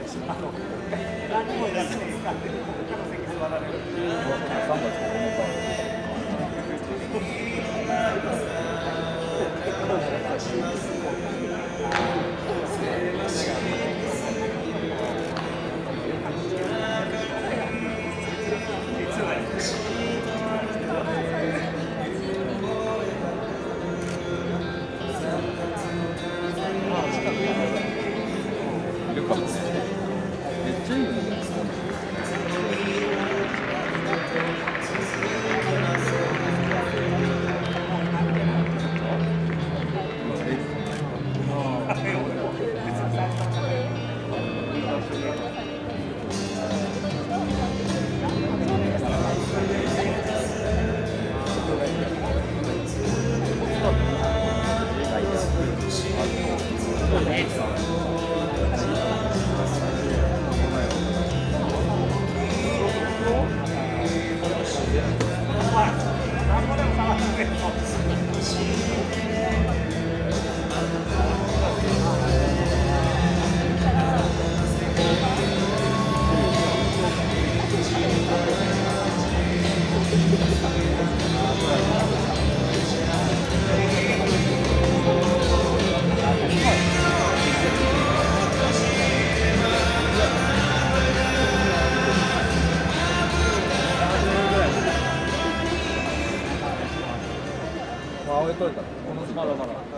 何もやらないですか。他の席座られる。3月9日。めっちゃいいよね。あ、置いといた。まだまだ。